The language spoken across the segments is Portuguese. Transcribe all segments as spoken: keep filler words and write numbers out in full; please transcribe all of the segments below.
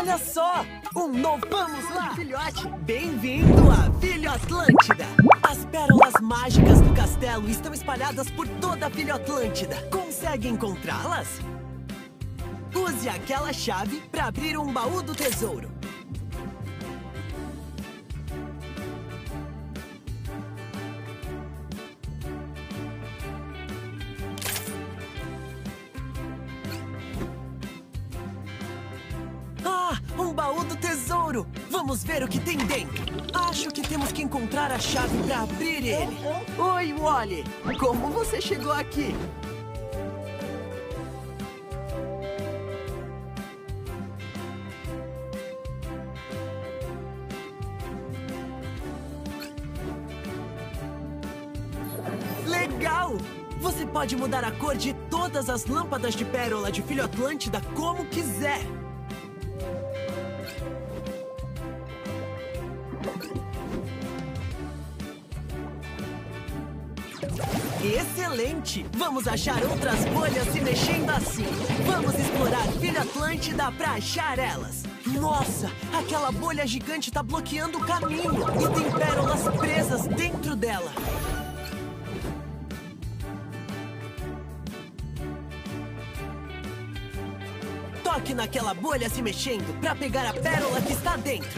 Olha só! Um novo... Vamos lá, filhote! Bem-vindo à Filhotlântida! As pérolas mágicas do castelo estão espalhadas por toda a Filhotlântida. Consegue encontrá-las? Use aquela chave para abrir um baú do tesouro. Um baú do tesouro! Vamos ver o que tem dentro. Acho que temos que encontrar a chave para abrir ele. Oi, Wally! Como você chegou aqui? Legal! Você pode mudar a cor de todas as lâmpadas de pérola de Filhotlântida como quiser. Excelente! Vamos achar outras bolhas se mexendo assim. Vamos explorar Filhotlântida pra achar elas. Nossa, aquela bolha gigante tá bloqueando o caminho e tem pérolas presas dentro dela. Toque naquela bolha se mexendo pra pegar a pérola que está dentro.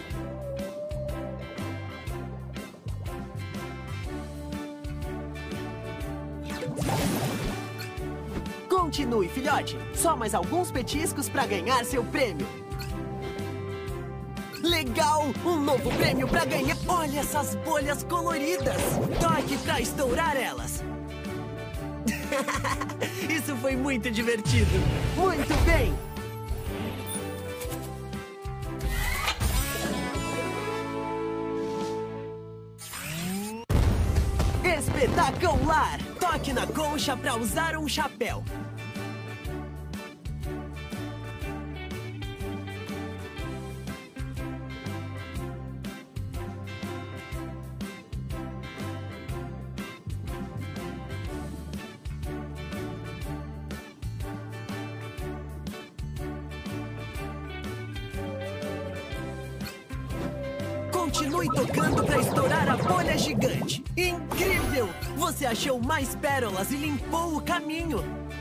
Continue, filhote. Só mais alguns petiscos para ganhar seu prêmio. Legal! Um novo prêmio para ganhar. Olha essas bolhas coloridas. Toque para estourar elas. Isso foi muito divertido. Muito bem! Espetacular! Toque na concha para usar um chapéu. Continue tocando para estourar a bolha gigante. Incrível! Você achou mais pérolas e limpou o caminho.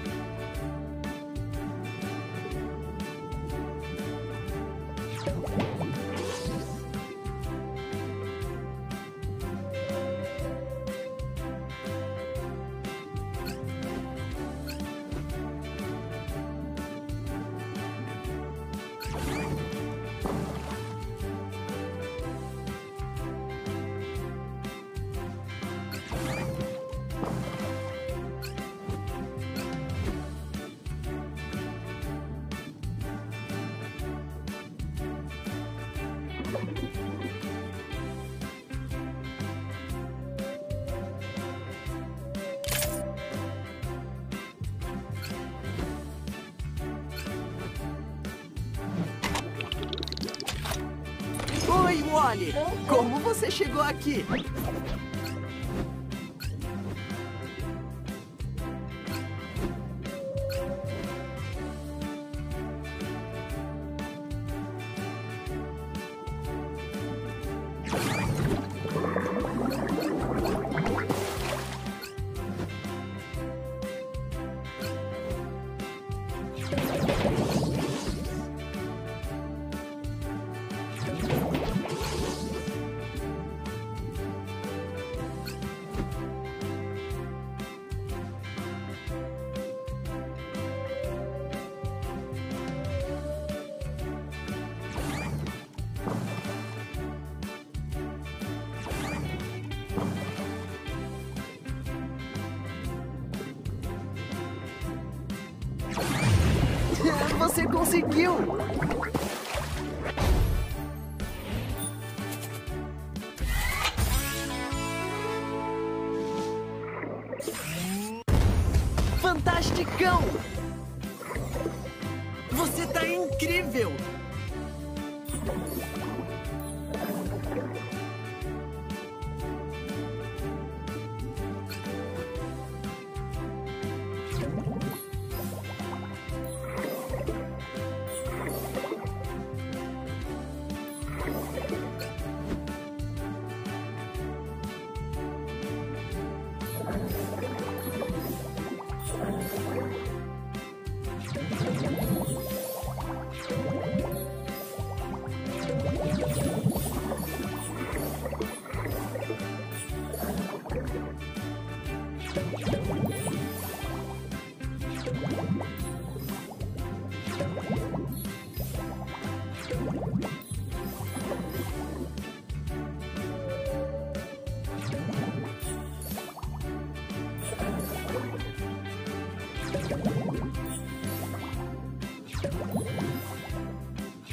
Oi, Wally! Como você chegou aqui? Você conseguiu! Fantasticão! Você tá incrível!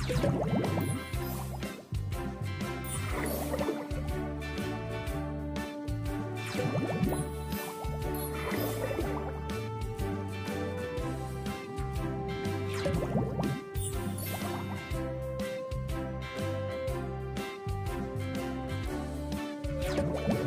You